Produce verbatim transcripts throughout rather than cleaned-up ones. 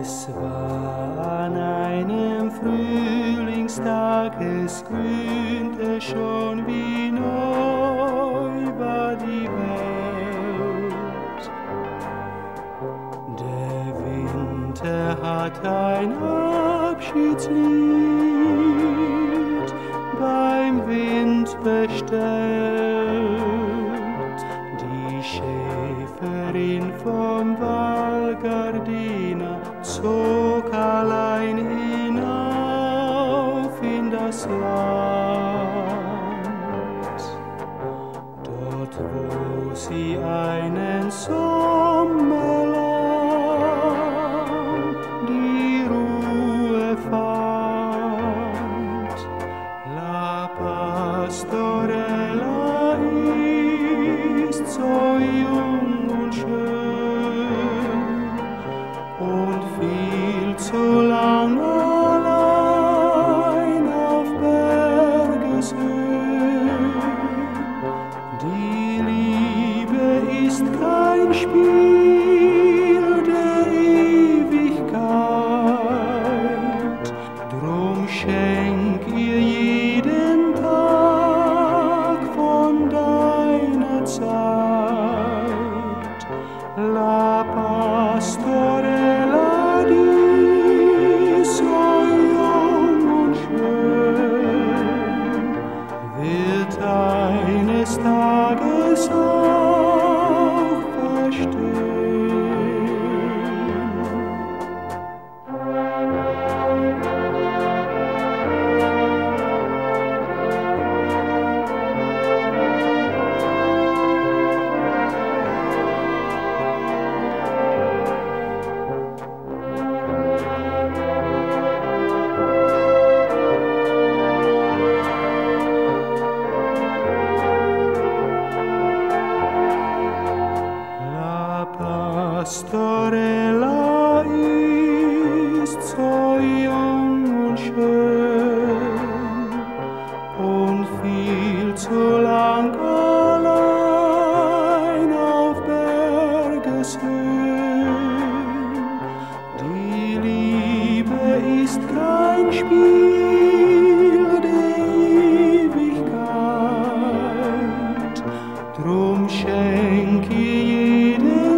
Es war an einem Frühlingstag, es grünte schon, wie neu war die Welt. Der Winter hat ein Abschiedslied beim Wind bestellt. Die Schäferin vom Valgardina zog allein hinauf in das Land. Dort, wo sie einen Sommer lang die Ruhe fand. La Pastorella ist so jung und schön und viel zu lang allein auf Bergeshöhen. Die Liebe ist kein Spiel der Ewigkeit, drum schenk ihr jeden Tag von deiner Zeit. La Pastorella, die so jung und schön, wird eines Tages auch verstehen. Pastorella ist so jung und schön und viel zu lang allein auf Bergeshöhen. Die Liebe ist kein Spiel der Ewigkeit, drum schenk ihr jeden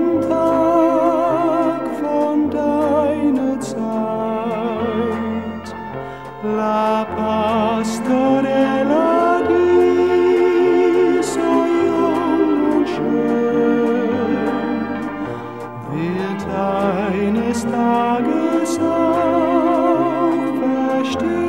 Zeit. La Pastorella, die so jung und schön, wird eines Tages auch verstehen.